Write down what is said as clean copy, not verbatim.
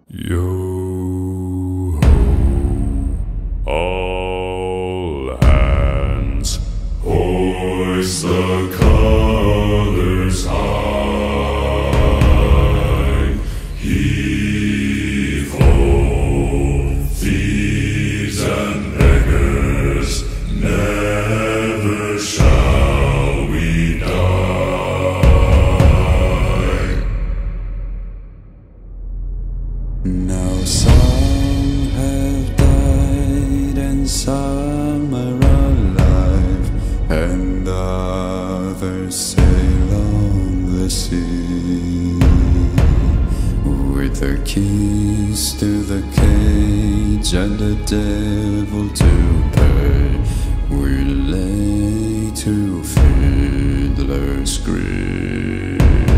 Yo ho, all hands, hoist the colors high. Heave ho, thieves and beggars, never shall we die. Now some have died and some are alive, and others sail on the sea with their keys to the cage and the devil to pay. We lay to fiddler's grave.